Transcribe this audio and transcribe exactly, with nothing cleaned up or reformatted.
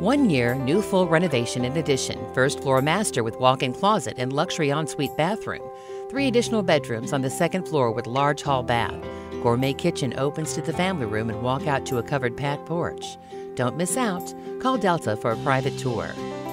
One year, new full renovation and addition. First floor master with walk-in closet and luxury ensuite bathroom. Three additional bedrooms on the second floor with large hall bath. Gourmet kitchen opens to the family room and walk out to a covered back porch. Don't miss out. Call Delta for a private tour.